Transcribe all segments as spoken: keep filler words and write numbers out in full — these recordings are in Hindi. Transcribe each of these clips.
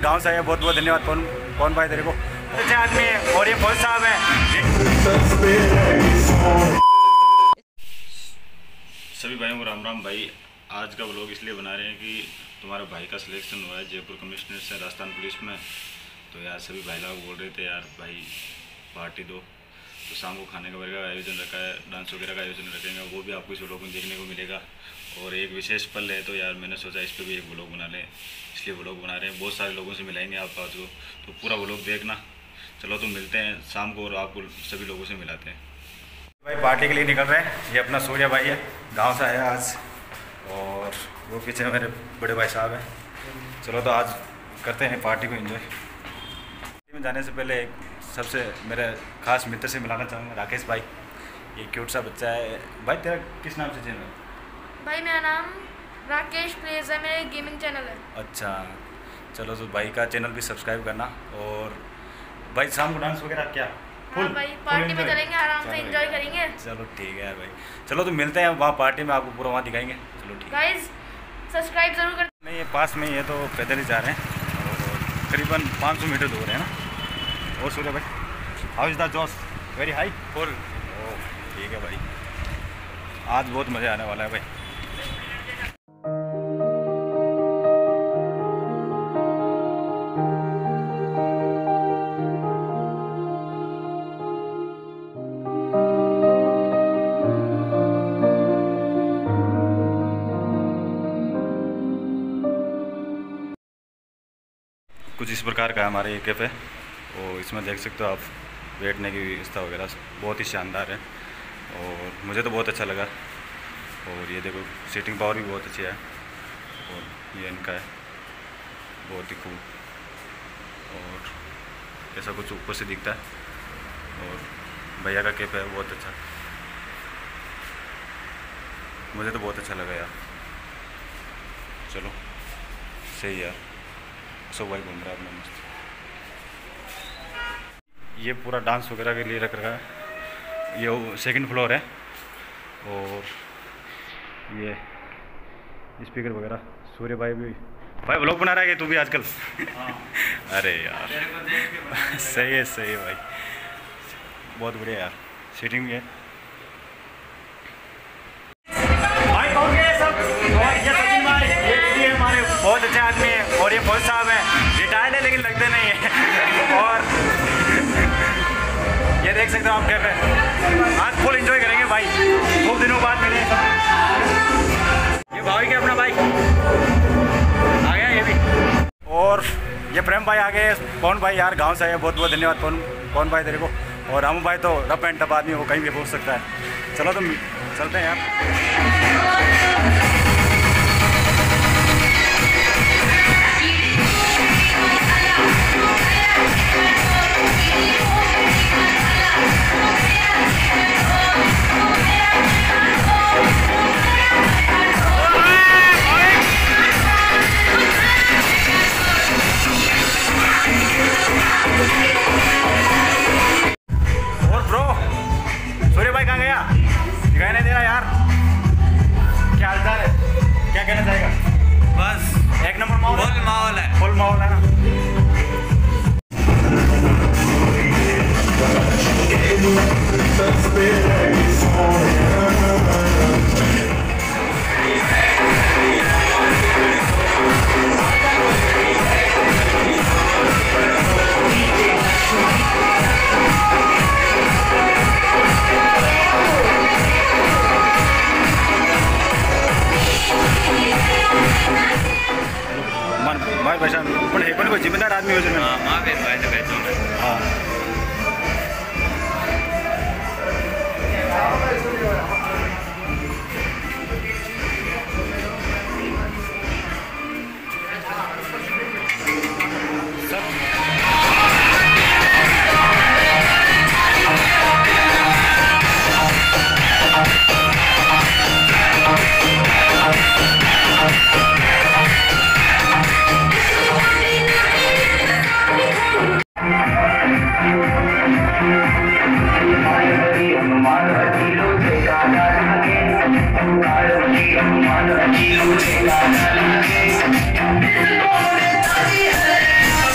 गांव से आए, बहुत बहुत धन्यवाद। कौन कौन भाई तेरे को अच्छे आदमी है। और ये फौज साहब हैं। सभी भाइयों को राम राम। भाई आज का व्लॉग इसलिए बना रहे हैं कि तुम्हारे भाई का सिलेक्शन हुआ है जयपुर कमिश्नर से राजस्थान पुलिस में। तो यार सभी भाई लोग बोल रहे थे यार भाई पार्टी दो, तो शाम को खाने का वगैरह का आयोजन रखा है, डांस वगैरह का आयोजन रखेंगे, वो भी आपको इस व्लॉग में देखने को मिलेगा। और एक विशेष पल है तो यार मैंने सोचा इस पर भी एक व्लॉग बना लें, इसलिए व्लॉग बना रहे हैं। बहुत सारे लोगों से मिलाएंगे आप आज को, तो पूरा व्लॉग देखना। चलो तो मिलते हैं शाम को और आपको सभी लोगों से मिलाते हैं। भाई पार्टी के लिए निकल रहे हैं। ये अपना सूर्या भाई है, गांव से आया आज। और वो पीछे मेरे बड़े भाई साहब हैं। चलो तो आज करते हैं पार्टी को एंजॉय। पार्टी में जाने से पहले एक सबसे मेरे खास मित्र से मिलाना चाहूँगा, राकेश भाई। ये क्यूट सा बच्चा है। भाई तेरा किस नाम से चैनल है? भाई मेरा नाम राकेश प्लेज है, मेरा गेमिंग चैनल है। अच्छा, चलो तो भाई का चैनल भी सब्सक्राइब करना। और भाई शाम को डांस वगैरह क्या? हाँ भाई पार्टी में चलेंगे, आराम से एंजॉय करेंगे। चलो ठीक है यार भाई। चलो तो मिलते हैं वहाँ पार्टी में, आपको पूरा वहाँ दिखाएंगे। चलो ठीक है गाइस, सब्सक्राइब जरूर कर। नहीं ये पास में ही है, तो पैदल ही जा रहे हैं। और करीबन पाँच सौ मीटर दूर है ना। और सूर्य भाई हाउ इज़ द जोश? Very high full. ओह ठीक है भाई, आज बहुत मज़ा आने वाला है भाई। कुछ इस प्रकार का है हमारे ये कैफ़े। और इसमें देख सकते हो आप, बैठने की व्यवस्था वगैरह बहुत ही शानदार है और मुझे तो बहुत अच्छा लगा। और ये देखो सीटिंग पावर भी बहुत अच्छी है। और ये इनका है बहुत ही खूब। और ऐसा कुछ ऊपर से दिखता है। और भैया का कैफ़े है बहुत अच्छा, मुझे तो बहुत अच्छा लगा यार। चलो सही यार, सब भाई घूम रहा है अपना मस्त। ये पूरा डांस वगैरह के लिए रख रखा है। ये सेकंड फ्लोर है। और ये स्पीकर वगैरह। सूर्य भाई भी भाई व्लॉग बना रहा है तू भी आजकल? हाँ। अरे यार सही है सही है भाई, बहुत बढ़िया यार। सीटिंग भी है भाई। कौन है सब? और ये सचिन भाई, ये हमारे बहुत अच्छे आदमी है। और ये फौज साहब हैं, रिटायर्ड है लेकिन लगते नहीं है। और ये देख सकते हो आप कैफे, आज फुल एंजॉय करेंगे भाई, खूब दिनों बाद मिले। ये भाई के अपना भाई आ गया ये भी। और ये प्रेम भाई आ गए। कौन भाई यार गांव से आए, बहुत बहुत धन्यवाद। कौन कौन भाई तेरे को। और रामू भाई तो रफ एंड टफ आदमी, वो कहीं भी पहुंच सकता है। चलो तो चलते हैं यार। भाई भाई पण हे पण कोई जिम्मेदार आदमी हो जाए। हाँ माँ भाई तो हाँ This is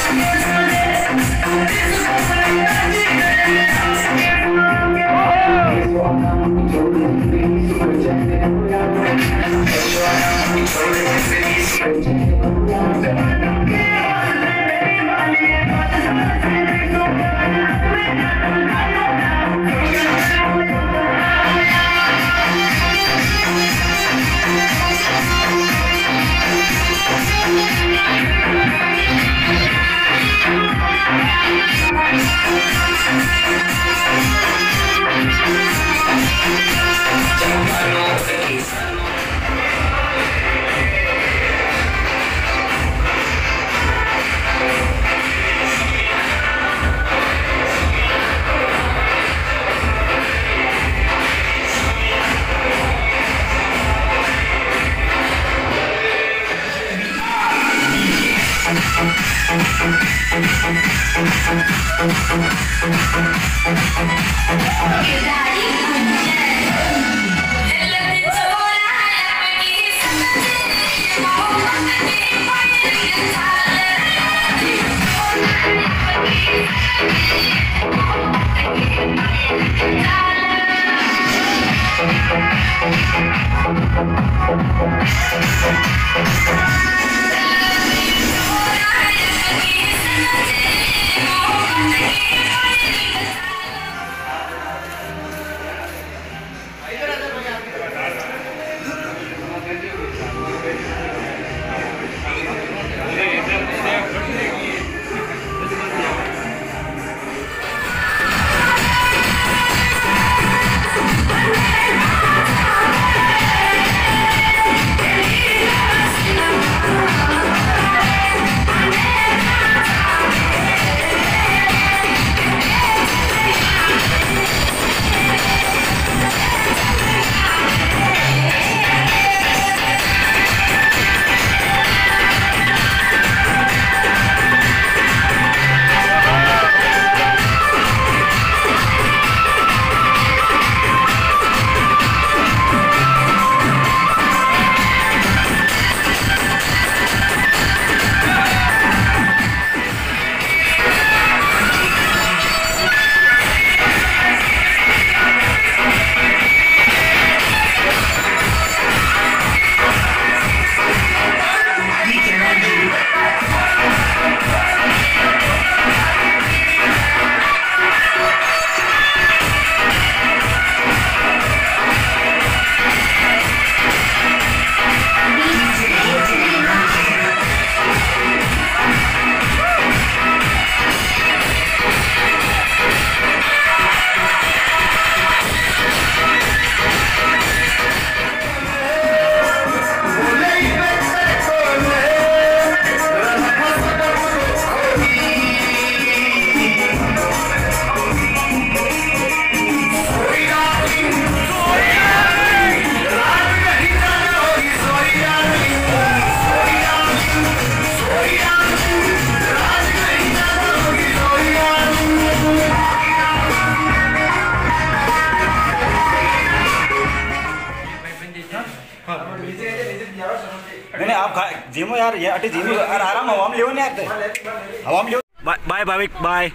नहीं नहीं आप जिमो यार, ये अटे जिमो यार, आराम हवाम लियो नहीं आते, हवाम लियो। बाय बाय बाय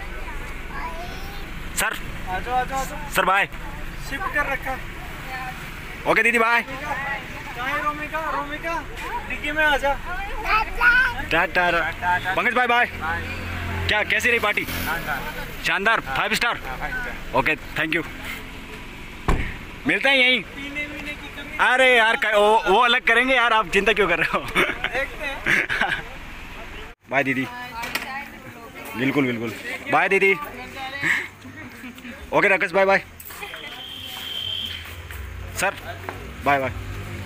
सर, आजो आजो आजो सर बाय, शिफ्ट कर रखा। ओके दीदी बाय। कहाँ रोमिका, रोमिका डिग्गी में आजा। टाटा पंकज बाय बाय। क्या कैसी रही पार्टी? शानदार, five star. Okay thank you, मिलते हैं यहीं। पीने वीने की कमी? अरे यार वो वो अलग करेंगे यार, आप चिंता क्यों कर रहे हो? देखते हैं। बाय दीदी। बिल्कुल बिल्कुल बाय दीदी। Okay Rakesh bye bye. Sir bye bye.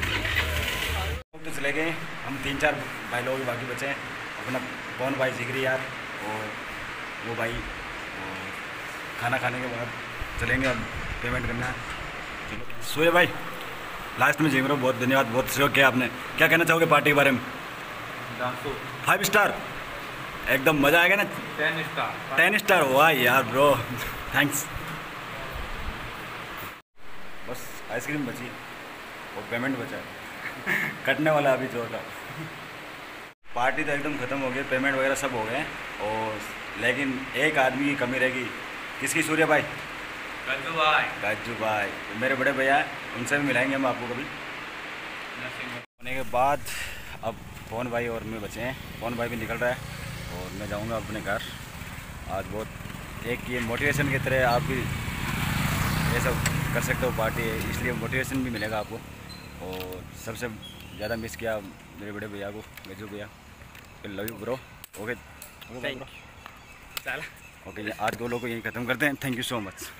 तो चले गए हम, तीन चार भाई लोग बाकी बचे हैं। अपना कौन भाई जिगरी यार, और वो भाई और खाना खाने के बाद चलेंगे, अब पेमेंट करना है। चलो सोए भाई, लास्ट में जिगरो बहुत धन्यवाद, बहुत सहयोग किया आपने। क्या कहना चाहोगे पार्टी के बारे में? फाइव स्टार एकदम मज़ा आएगा ना? Ten star. टेन स्टार वाह यार ब्रो, थैंक्स। बस आइसक्रीम बची और पेमेंट बचा कटने वाला अभी जोर का। पार्टी तो एकदम ख़त्म हो गई, पेमेंट वगैरह सब हो गए, और लेकिन एक आदमी की कमी रहेगी। किसकी? सूर्य भाई, गज्जू भाई। गज्जू भाई मेरे बड़े भैया, उनसे भी मिलाएंगे हम आपको कभी। होने के बाद अब पवन भाई और मैं बचे हैं। पवन भाई भी निकल रहा है और मैं जाऊंगा अपने घर। आज बहुत एक ये मोटिवेशन की तरह आप भी ये सब कर सकते हो पार्टी है, इसलिए मोटिवेशन भी मिलेगा आपको। और सबसे ज़्यादा मिस किया मेरे बड़े भैया को, गजू भैया। Love you bro. ओके चल ओके, आज दो लोगों को यहीं ख़त्म करते हैं। Thank you so much.